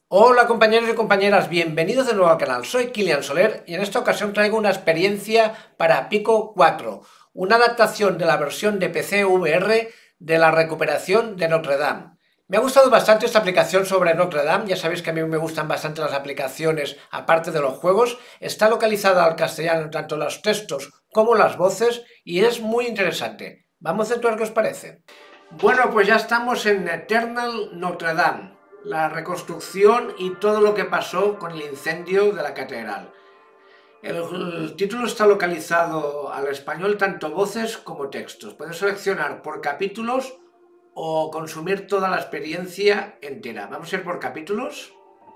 Hola compañeros y compañeras, bienvenidos de nuevo al canal. Soy Kilian Soler y en esta ocasión traigo una experiencia para Pico 4, una adaptación de la versión de PC VR de la recuperación de Notre Dame. Me ha gustado bastante esta aplicación sobre Notre Dame, ya sabéis que a mí me gustan bastante las aplicaciones aparte de los juegos. Está localizada al castellano tanto los textos como las voces y es muy interesante. Vamos a ver qué os parece. Bueno, pues ya estamos en Eternal Notre Dame, la reconstrucción y todo lo que pasó con el incendio de la catedral. El título está localizado al español tanto voces como textos. Puedes seleccionar por capítulos o consumir toda la experiencia entera. Vamos a ir por capítulos.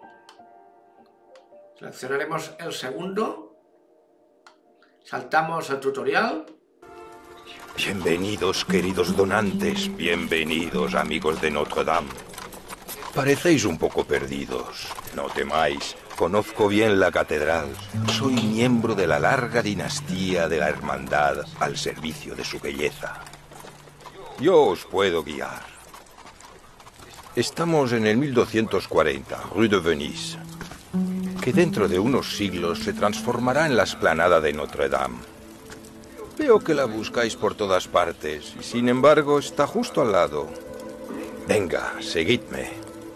Seleccionaremos el segundo. Saltamos al tutorial. Bienvenidos, queridos donantes, bienvenidos, amigos de Notre Dame. Parecéis un poco perdidos, no temáis, conozco bien la catedral. Soy miembro de la larga dinastía de la Hermandad al servicio de su belleza. Yo os puedo guiar. Estamos en el 1240, Rue de Venise, que dentro de unos siglos se transformará en la explanada de Notre Dame. Veo que la buscáis por todas partes y sin embargo está justo al lado. Venga, seguidme.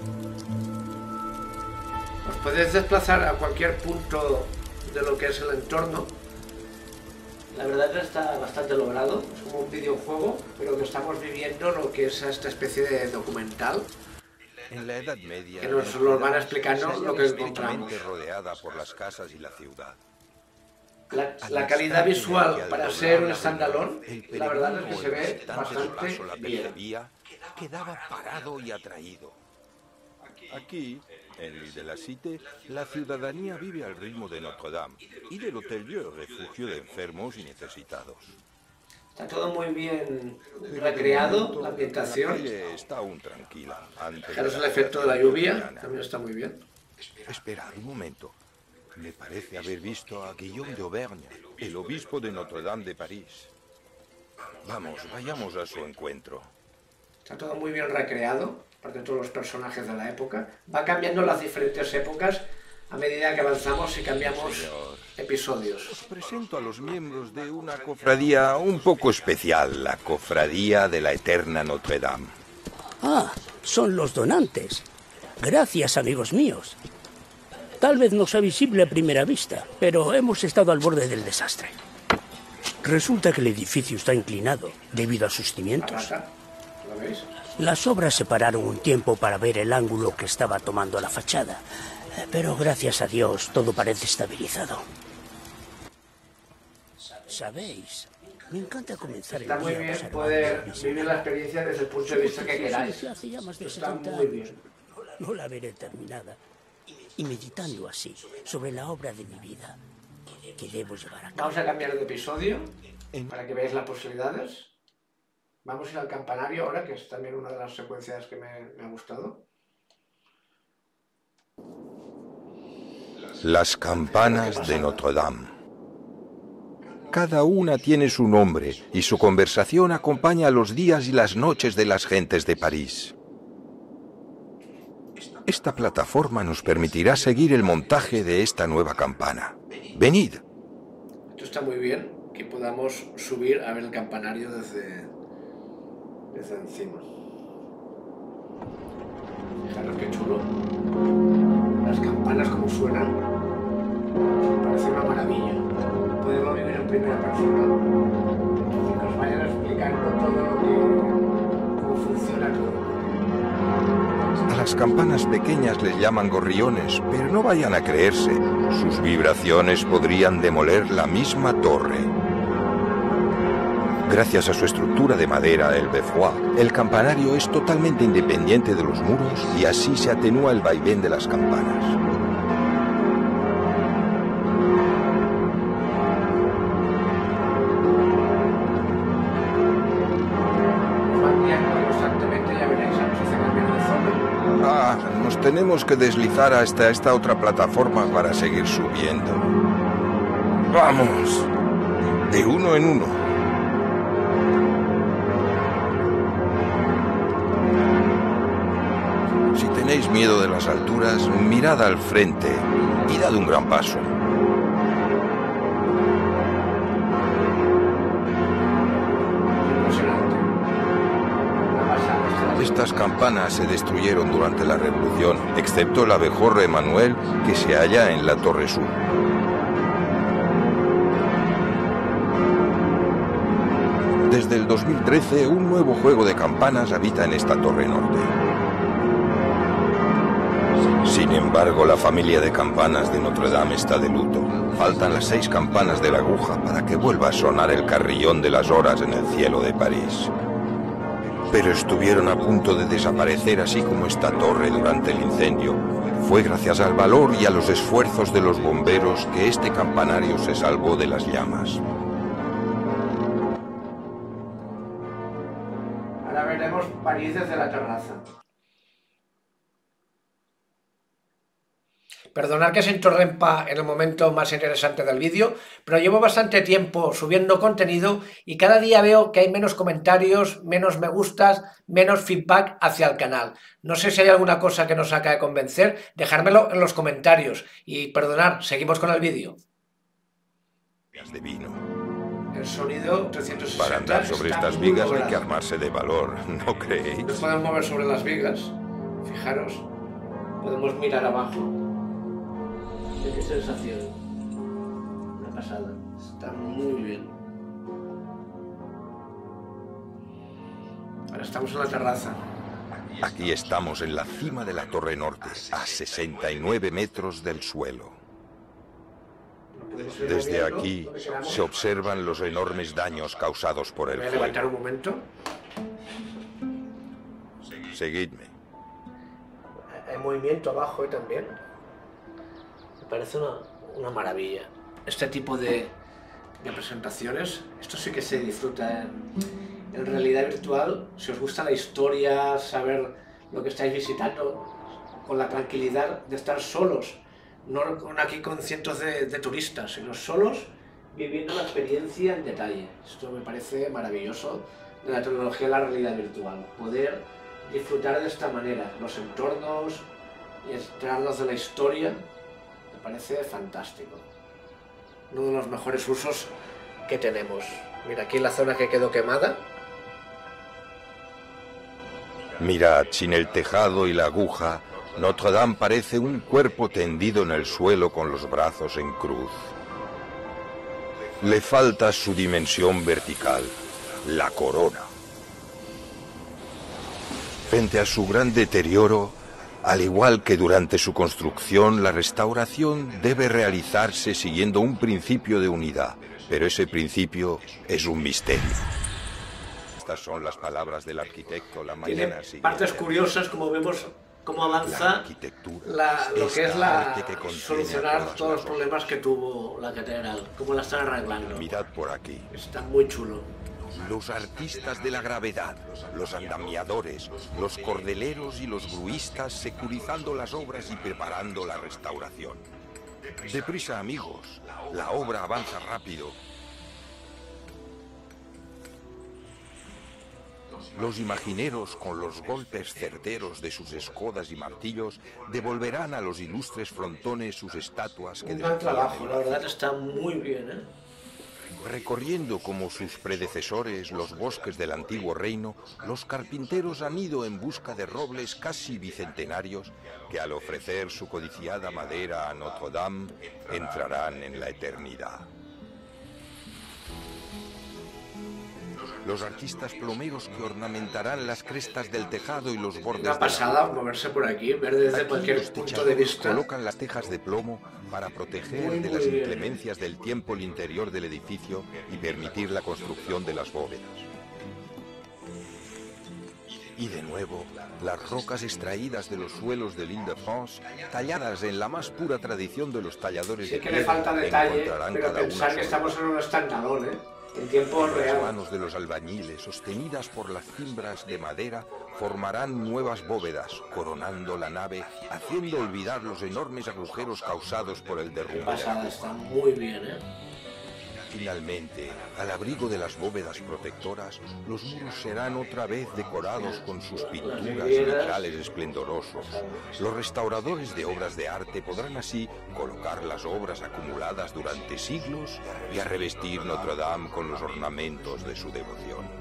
Os podéis desplazar a cualquier punto de lo que es el entorno. La verdad que está bastante logrado, es como un videojuego, pero que estamos viviendo lo que es esta especie de documental. En la Edad Media, que nos lo van explicando lo que encontramos. Rodeada por las casas y la ciudad. La calidad visual para ser un standalone, la verdad es que se ve bastante bien. Quedaba parado y atraído. Aquí, en l'Île de la Cité, la ciudadanía vive al ritmo de Notre Dame y del Hotel Dieu, refugio de enfermos y necesitados. Está todo muy bien recreado, la ambientación. La calle está aún tranquila. Fijaros el efecto de la lluvia, también está muy bien. Esperad un momento. Me parece haber visto a Guillaume de Auvergne, el obispo de Notre Dame de París. Vamos, vayamos a su encuentro. Está todo muy bien recreado, aparte de todos los personajes de la época. Va cambiando las diferentes épocas a medida que avanzamos y cambiamos episodios. Os presento a los miembros de una cofradía un poco especial, la Cofradía de la Eterna Notre Dame. Ah, son los donantes. Gracias, amigos míos. Tal vez no sea visible a primera vista, pero hemos estado al borde del desastre. Resulta que el edificio está inclinado debido a sus cimientos. ¿Lo veis? Las obras se pararon un tiempo para ver el ángulo que estaba tomando la fachada, pero gracias a Dios todo parece estabilizado. ¿Sabéis? Me encanta comenzar el día. Está muy bien poder vivir la experiencia desde el punto de vista que queráis. Está muy bien. No la veré terminada. Y meditando así sobre la obra de mi vida que debo llevar a cabo. Vamos a cambiar de episodio para que veáis las posibilidades. Vamos a ir al campanario ahora, que es también una de las secuencias que me ha gustado. Las campanas de Notre Dame. Cada una tiene su nombre y su conversación acompaña los días y las noches de las gentes de París. Esta plataforma nos permitirá seguir el montaje de esta nueva campana. Venid. Esto está muy bien, que podamos subir a ver el campanario desde encima. Fijaros qué chulo. Las campanas como suenan. Me parece una maravilla. Poderlo vivir en primera persona. Y que os vayan explicando todo lo que... cómo funciona todo. A las campanas pequeñas les llaman gorriones, pero no vayan a creerse. Sus vibraciones podrían demoler la misma torre. Gracias a su estructura de madera, el beffroi, el campanario es totalmente independiente de los muros y así se atenúa el vaivén de las campanas. Nos tenemos que deslizar hasta esta otra plataforma para seguir subiendo. ¡Vamos! De uno en uno. tenéis miedo de las alturas, mirad al frente y dad un gran paso. Estas campanas se destruyeron durante la Revolución, excepto el abejorro Emanuel, que se halla en la torre sur. Desde el 2013, un nuevo juego de campanas habita en esta torre norte. Sin embargo, la familia de campanas de Notre Dame está de luto. Faltan las 6 campanas de la aguja para que vuelva a sonar el carrillón de las horas en el cielo de París. Pero estuvieron a punto de desaparecer, así como esta torre durante el incendio. Fue gracias al valor y a los esfuerzos de los bomberos que este campanario se salvó de las llamas. Ahora veremos París desde la terraza. Perdonad que se interrumpa en el momento más interesante del vídeo, pero llevo bastante tiempo subiendo contenido y cada día veo que hay menos comentarios, menos me gustas, menos feedback hacia el canal. No sé si hay alguna cosa que nos acabe de convencer, dejármelo en los comentarios. Y perdonad, seguimos con el vídeo. De vino. El sonido 360. Para andar sobre estas vigas hay que armarse de valor, ¿no creéis? Nos podemos mover sobre las vigas, fijaros, podemos mirar abajo. Qué sensación, una pasada, está muy bien. Ahora estamos en la terraza. Aquí estamos en la cima de la Torre Norte, a 69 metros del suelo. Desde aquí se observan los enormes daños causados por el Voy a levantar fuego. un momento. Seguidme. Hay movimiento abajo también. Me parece una maravilla. Este tipo de presentaciones, esto sí que se disfruta en realidad virtual. Si os gusta la historia, saber lo que estáis visitando, con la tranquilidad de estar solos, no aquí con cientos de turistas, sino solos viviendo la experiencia en detalle. Esto me parece maravilloso de la tecnología y la realidad virtual. Poder disfrutar de esta manera, los entornos y enterarnos de la historia, me parece fantástico. Uno de los mejores usos que tenemos. Mira, aquí la zona que quedó quemada. Mirad, sin el tejado y la aguja, Notre Dame parece un cuerpo tendido en el suelo con los brazos en cruz. Le falta su dimensión vertical, la corona. Frente a su gran deterioro, al igual que durante su construcción, la restauración debe realizarse siguiendo un principio de unidad, pero ese principio es un misterio. Estas son las palabras del arquitecto la mañana siguiente. Partes curiosas, como vemos cómo avanza lo que es solucionar todos los problemas que tuvo la catedral, cómo la están arreglando. Mirad por aquí. Está muy chulo. Los artistas de la gravedad, los andamiadores, los cordeleros y los gruistas securizando las obras y preparando la restauración. Deprisa, amigos, la obra avanza rápido. Los imagineros, con los golpes certeros de sus escodas y martillos, devolverán a los ilustres frontones sus estatuas que un gran trabajo, la verdad está muy bien, ¿eh? Recorriendo como sus predecesores los bosques del antiguo reino, los carpinteros han ido en busca de robles casi bicentenarios que, al ofrecer su codiciada madera a Notre Dame, entrarán en la eternidad. Los artistas plomeros que ornamentarán las crestas del tejado y los bordes Una pasada moverse por aquí, ver desde cualquier punto de vista. Colocan las tejas de plomo para proteger de las inclemencias del tiempo el interior del edificio y permitir la construcción de las bóvedas. Y de nuevo, las rocas extraídas de los suelos de l'Île-de-France, talladas en la más pura tradición de los talladores de piedra, que le falta detalle, pero pensar que estamos en un estandalón, ¿eh? En tiempo real. Las manos de los albañiles, sostenidas por las cimbras de madera, formarán nuevas bóvedas, coronando la nave, haciendo olvidar los enormes agujeros causados por el derrumbe. Pasada, está muy bien, ¿eh? Finalmente, al abrigo de las bóvedas protectoras, los muros serán otra vez decorados con sus pinturas y vitrales esplendorosos. Los restauradores de obras de arte podrán así colocar las obras acumuladas durante siglos y a revestir Notre Dame con los ornamentos de su devoción.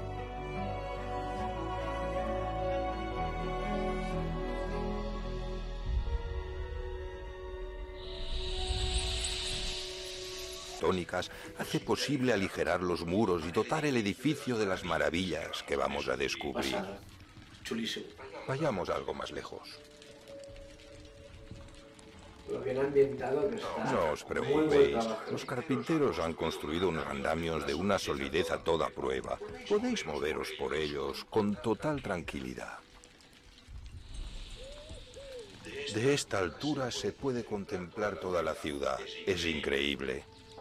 Hace posible aligerar los muros y dotar el edificio de las maravillas que vamos a descubrir. Chulísimo. Vayamos algo más lejos. Lo bien ambientado que está. No os preocupéis, los carpinteros han construido unos andamios de una solidez a toda prueba. Podéis moveros por ellos con total tranquilidad. De esta altura se puede contemplar toda la ciudad. Es increíble.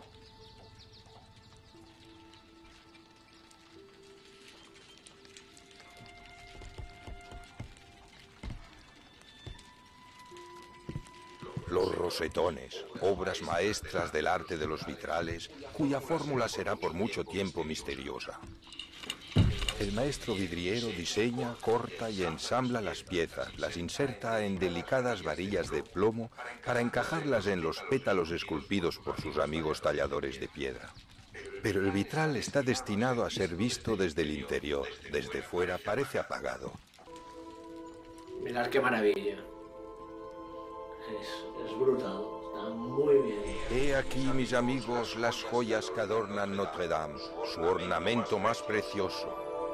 Los rosetones, obras maestras del arte de los vitrales, cuya fórmula será por mucho tiempo misteriosa. El maestro vidriero diseña, corta y ensambla las piezas, las inserta en delicadas varillas de plomo para encajarlas en los pétalos esculpidos por sus amigos talladores de piedra. Pero el vitral está destinado a ser visto desde el interior, desde fuera parece apagado. Mirad qué maravilla. Es brutal, está muy bien. He aquí, mis amigos, las joyas que adornan Notre Dame, su ornamento más precioso.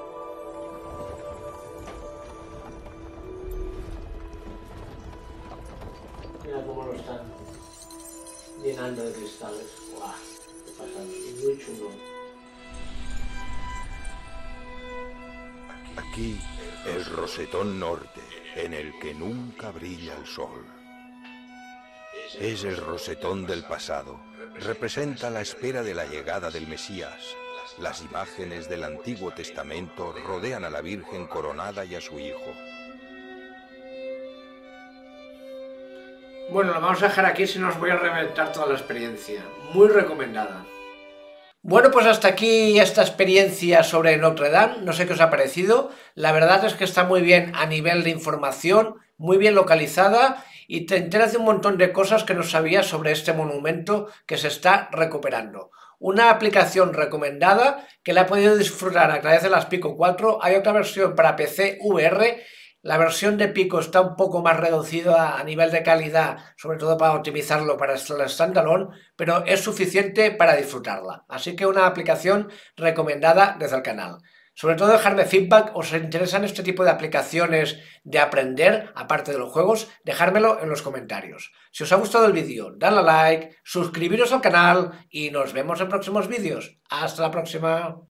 Mira cómo lo están llenando de cristales. ¡Guau! Qué pasada, es muy chulo. Aquí, el rosetón norte, en el que nunca brilla el sol. Es el rosetón del pasado. Representa la espera de la llegada del Mesías. Las imágenes del Antiguo Testamento rodean a la Virgen coronada y a su Hijo. Bueno, lo vamos a dejar aquí si no os voy a reventar toda la experiencia. Muy recomendada. Bueno, pues hasta aquí esta experiencia sobre Notre Dame. No sé qué os ha parecido. La verdad es que está muy bien a nivel de información, muy bien localizada y te enteras de un montón de cosas que no sabías sobre este monumento que se está recuperando. Una aplicación recomendada que la he podido disfrutar a través de las Pico 4. Hay otra versión para PC VR. La versión de Pico está un poco más reducida a nivel de calidad, sobre todo para optimizarlo para el standalone, pero es suficiente para disfrutarla. Así que una aplicación recomendada desde el canal. Sobre todo dejarme feedback, ¿os interesan este tipo de aplicaciones de aprender, aparte de los juegos? Dejármelo en los comentarios. Si os ha gustado el vídeo, dadle a like, suscribiros al canal y nos vemos en próximos vídeos. ¡Hasta la próxima!